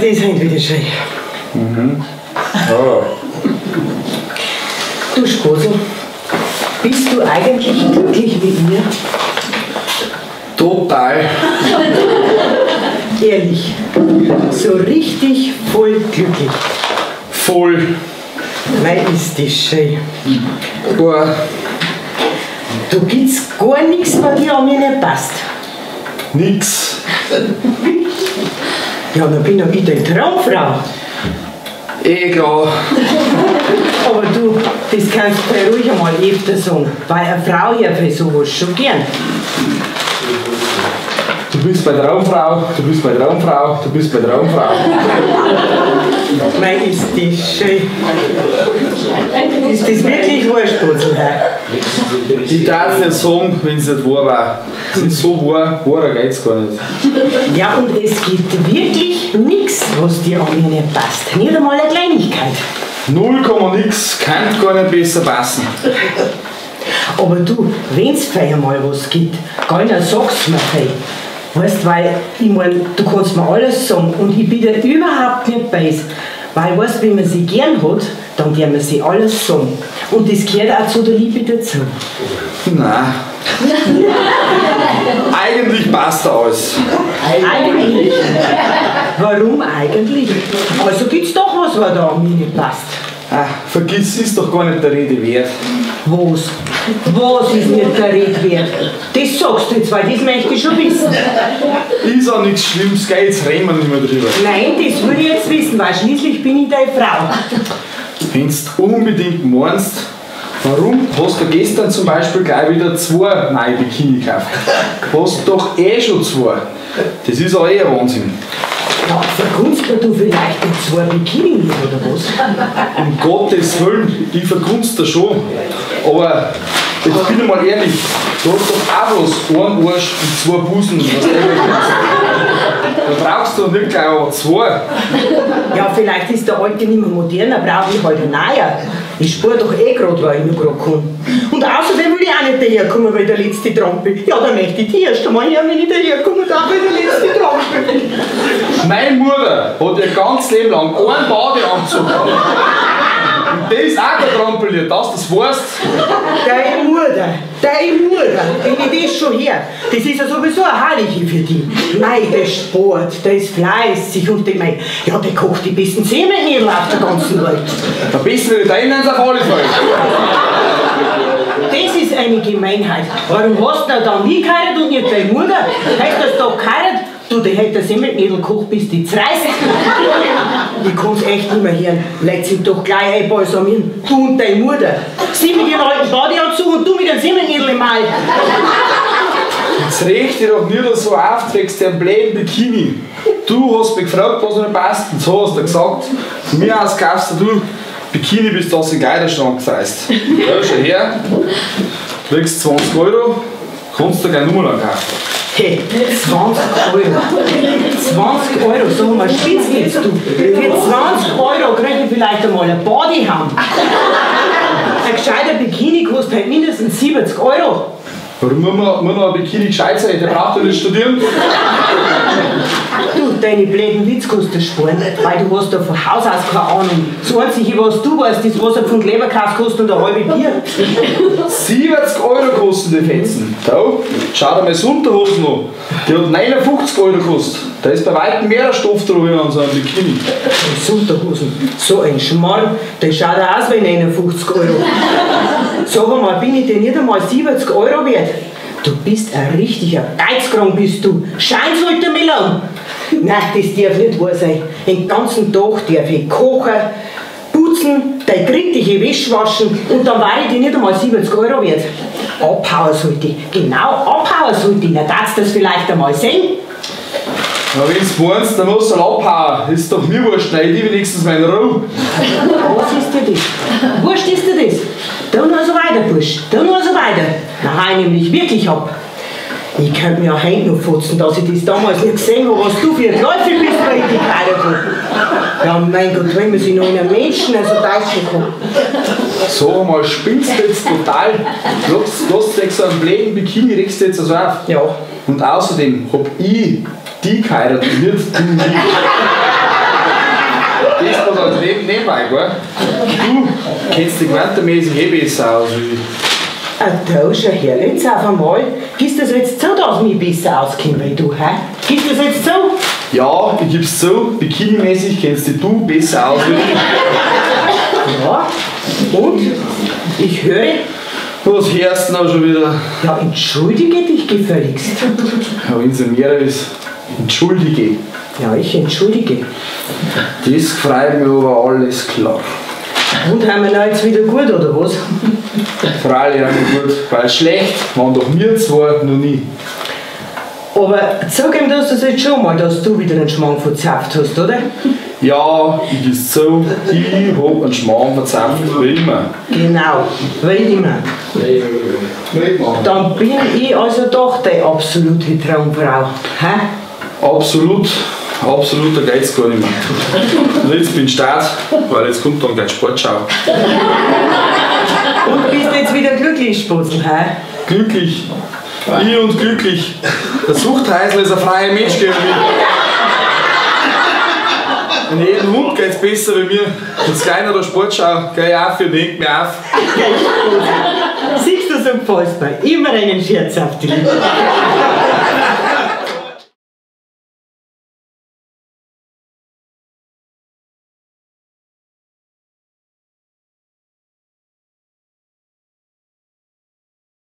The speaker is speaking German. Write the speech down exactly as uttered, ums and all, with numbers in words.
das sind wieder schön. Mhm. Oh. Du Sposel, bist du eigentlich glücklich mit mir? Total. Ehrlich, so richtig voll glücklich. Voll. Nein, ist das schön. Boah. Du gibt's gar nichts, was dir an mir nicht passt. Nix. Ja, dann bin doch ich deine Traumfrau. Eh klar. Aber du, das kannst du bei ruhig einmal öfter sagen, weil eine Frau ja für sowas schon gern. Du bist bei Traumfrau, du bist bei Traumfrau, du bist bei Traumfrau. Nein, ist das schön. Ist das wirklich wahr, Spotzel? Ich darf es nicht sagen, wenn es nicht wahr war. Es ist so wahr, wahrer geht's gar nicht. Ja, und es gibt wirklich nichts, was dir an mir nicht passt. Nicht einmal eine Kleinigkeit. Null Komma nix, kann gar nicht besser passen. Aber du, wenn es für einmal was gibt, keiner sag's mir fein. Weißt, weil ich mein, du kannst mir alles sagen und ich bin dir überhaupt nicht beiß. Weil, weißt, wenn man sie gern hat, dann kann man sie alles sagen. Und das gehört auch zu der Liebe dazu. Nein. Eigentlich passt da alles. Eigentlich? Warum eigentlich? Also gibt's doch was, was da an mir nicht passt. Ah, vergiss, ist doch gar nicht der Rede wert. Was? Was ist nicht der Rede wert? Das sagst du jetzt, weil das möchte ich schon wissen. Ist auch nichts Schlimmes, gell, jetzt reden wir nicht mehr drüber. Nein, das will ich jetzt wissen, weil schließlich bin ich deine Frau. Wenn du unbedingt meinst, warum hast du gestern zum Beispiel gleich wieder zwei neue Bikini gekauft? Du hast doch eh schon zwei. Das ist auch eh ein Wahnsinn. Ja, vergunst du vielleicht mit zwei Bikini oder was? Um Gottes Willen, ich vergunst das schon. Aber jetzt bin ich mal ehrlich, du hast doch auch was, einen Arsch und zwei Busen. Was da brauchst du nicht gleich auch zwei. Ja, vielleicht ist der alte nicht mehr moderner, brauche ich halt einen neuen. Ich spare doch eh gerade, weil ich noch gerade kann. Und außerdem will ich auch nicht daherkommen, weil der letzte Trampel. Ja, dann möchte ich die erst einmal her, wenn ich daherkomme, da weil der letzte Trampel. Meine Mutter hat ihr ganzes Leben lang einen Badeanzug gehabt. Und der ist auch kein Trampelier, dass du das weißt. Deine Mutter, deine Mutter, wenn ich das schon her, das ist ja sowieso eine Heilige für dich. Nein, der Sport, der ist fleißig und der, mein, ja, der kocht die besten Semenknödel auf der ganzen Welt. Der bessere deinen auf alle Fälle. Das ist eine Gemeinheit. Warum hast du dann nie geheiratet und nicht deine Mutter? Hättest du doch geheiratet? Du, der hätte das Semmelknödel gekocht, bis die zerreißt. Ich kann's echt nicht mehr hören. Legt sich doch gleich einbalsamieren. Du und deine Mutter. Sie mit ihrem alten Badeanzug und du mit dem Semmelknödel im Mal. Jetzt reg dich doch nicht so auf, trägst dir einen bläden Bikini. Du hast mich gefragt, was nicht passt, und so hast du gesagt. Von mir aus kaufst du Bikini, bis du das in den Kleiderschrank freist. Ja, schau her. Du kriegst zwanzig Euro, kannst du gleich Nummer lang kaufen. Hey, zwanzig Euro. zwanzig Euro, sag mal, spitzt jetzt du. Für zwanzig Euro krieg ich vielleicht einmal ein Bodyham. Ein gescheiter Bikini kostet halt mindestens siebzig Euro. Warum muss man, muss man ein Bikini gescheit sein? Der braucht doch nicht studieren. Du, deine blöden Witz kannst du sparen, weil du hast da von Haus aus keine Ahnung. Das Einzige, was du weißt, ist, was ein Pfund Leber kaufst, kostet ein halbes Bier. siebzig Euro kosten die Fetzen. Da, schau dir mal das Unterhosen an. Die hat neunundfünfzig Euro gekostet. Da ist bei weitem mehr Stoff drüber an so einem Bikini. Das Unterhosen, so ein Schmarrn, der schaut aus wie neunundfünfzig Euro. Sag mal, bin ich dir nicht einmal siebzig Euro wert? Du bist ein richtiger Geizkrank, bist du. Schein sollte mir lang. Nein, das darf nicht wahr sein. Den ganzen Tag darf ich kochen, putzen, deine kritische Wäsche waschen und dann war ich dir nicht einmal siebzig Euro wert. Abhauen sollte ich. Genau, abhauen sollte ich. Na, darfst du das vielleicht einmal sehen? Na, wenn du meinst, dann musst du abhauen. Ist doch mir wurscht, nein, ich wenigstens meine Ruhe. Was ist dir das? Wurscht ist dir das? Tu nur so weiter, Bursch. Tu nur so weiter. Dann hau ich nämlich wirklich ab. Ich könnte mir ja heute noch futzen, dass ich das damals nicht gesehen habe, was du für ein Teufel bist, weil ich dich geheiratet habe. Ja, mein Gott, wenn man sich noch einen Menschen so täuschen kann. So mal, spinnst du jetzt total? Lass dir so einen bläden Bikini, regst du jetzt so auf. Ja. Und außerdem hab ich die geheiratet, nicht du mich. so als Neben nebenbei, gell? Du kennst dich gewandtermäßig eh besser aus wie ich. Ah, da schau her, jetzt auf einmal. Gibst du das jetzt so, dass ich mich besser auskenne wie du, hä? Gibst du das jetzt so? Ja, ich geb's zu, bikinimäßig kennst dich du besser aus wie ich. Ja. Und? Ich höre. Was hörst du denn auch schon wieder? Ja, entschuldige dich gefälligst. Ja, wenn es ein Meer ist, entschuldige. Ja, ich entschuldige. Das freut mich aber alles klar. Und haben wir noch jetzt wieder gut, oder was? Freilich auch nicht gut, weil schlecht waren doch wir zwei noch nie. Aber zugeben tust du das jetzt schon mal, dass du wieder einen Schmarrn verzapft hast, oder? Ja, ich gib's zu, ich hab einen Schmarrn verzapft, wie immer. Genau, wie immer. Dann bin ich also doch die absolute Traumfrau. Hä? Absolut, absolut, da geht's gar nicht mehr. Und jetzt bin ich Start, weil jetzt kommt dann gleich Sportschau. Und bist jetzt wieder glücklich, Spotzel, hä? Glücklich. Ich und glücklich. Der Zuchthäusler ist ein freier Mensch gegen mich. Und jedem Hund geht's besser wie mir. Jetzt kleiner der Sportschau, geh auf und denk mir auf. Siehst du, so gefällt's mir. Immer einen Scherz auf die Lippe.